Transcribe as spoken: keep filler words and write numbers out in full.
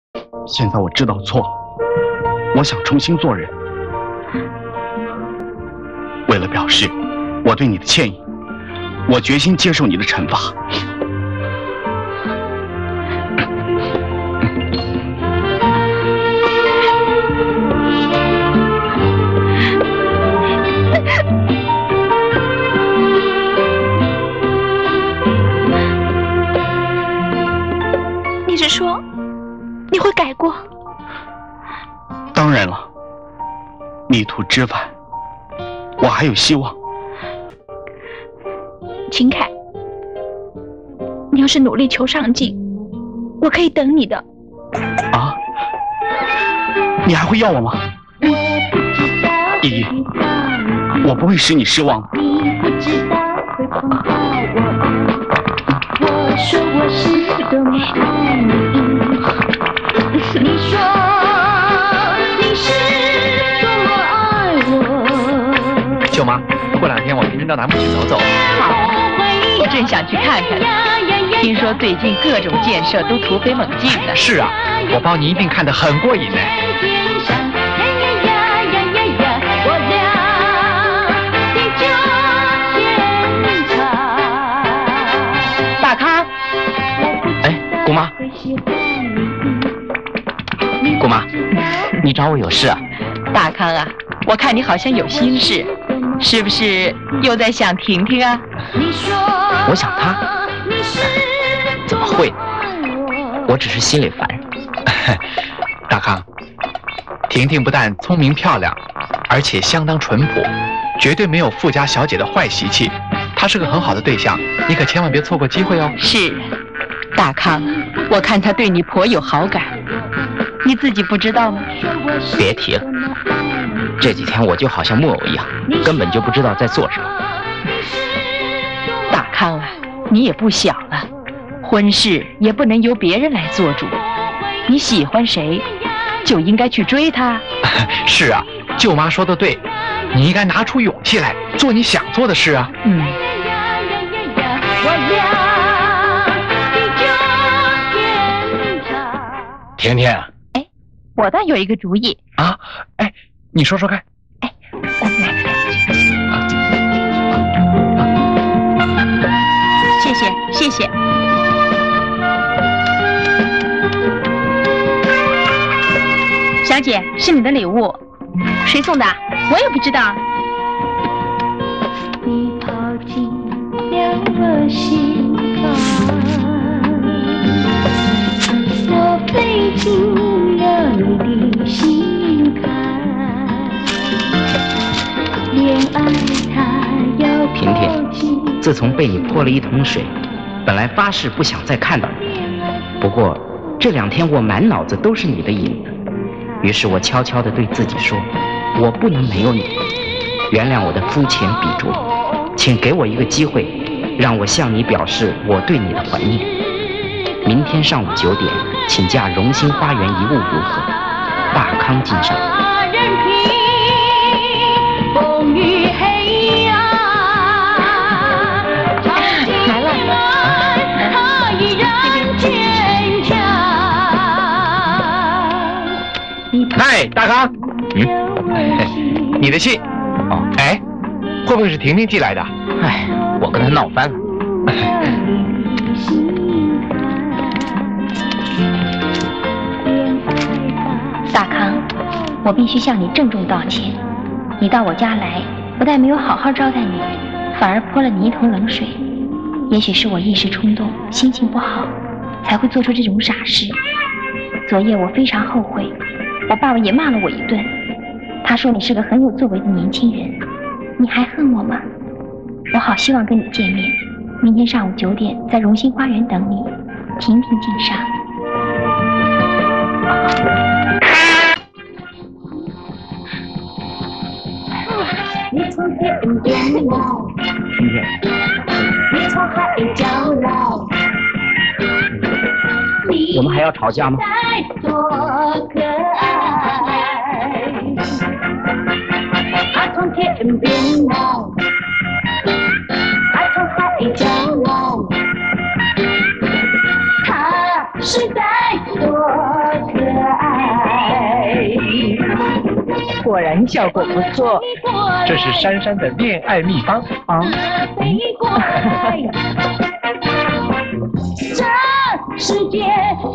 现在我知道错了，我想重新做人。为了表示我对你的歉意，我决心接受你的惩罚。 你是说你会改过？ 当然了，迷途知返，我还有希望。 秦凯，你要是努力求上进，我可以等你的。 啊？你还会要我吗？依依，我不会使你失望的。 我说我是多么爱你，你说你是多么爱我。 舅妈，过两天我陪您到南部去走走。 好，我正想去看看，听说最近各种建设都突飞猛进呢。 是啊，我包你一定看得很过瘾呢。 大康， 哎，姑妈，姑妈，你找我有事啊？ 大康啊，我看你好像有心事，是不是又在想婷婷啊？ 我想她？怎么会？我只是心里烦。大康，婷婷不但聪明漂亮，而且相当淳朴，绝对没有富家小姐的坏习气。她是个很好的对象，你可千万别错过机会哦。 是，大康，我看她对你颇有好感，你自己不知道吗？ 别提了，这几天我就好像木偶一样，根本就不知道在做什么。 大康啊，你也不小了，婚事也不能由别人来做主，你喜欢谁，就应该去追他。 是啊，舅妈说的对，你应该拿出勇气来做你想做的事啊。 嗯。 婷婷， 哎，我倒有一个主意啊！哎，你说说看。 哎，咱们来个谢谢谢谢。小姐，是你的礼物，谁送的？我也不知道。 你跑进了我心坎，我飞进了你的心坎，恋爱它要婷婷，自从被你泼了一桶水，本来发誓不想再看到你，不过这两天我满脑子都是你的影子，于是我悄悄地对自己说，我不能没有你，原谅我的肤浅鄙拙，请给我一个机会，让我向你表示我对你的怀念。明天上午九点，请假荣兴花园一物如何？大康敬上。 风雨黑暗， 来了， 他依然坚强。 嗨，大康。嗯，你的信。哦，哎，会不会是婷婷寄来的？ 哎，我跟她闹翻了。 大康，我必须向你郑重道歉。你到我家来，不但没有好好招待你，反而泼了你一桶冷水。也许是我一时冲动，心情不好，才会做出这种傻事。昨夜我非常后悔，我爸爸也骂了我一顿。他说你是个很有作为的年轻人，你还恨我吗？我好希望跟你见面，明天上午九点在荣兴花园等你。婷婷敬上。 你从天边来，你从海角来， 我们还要吵架吗？ 多可爱！他从天边来，他从海角来，他实在多可果然效果不错。 这是珊珊的恋爱秘方啊！ 这世界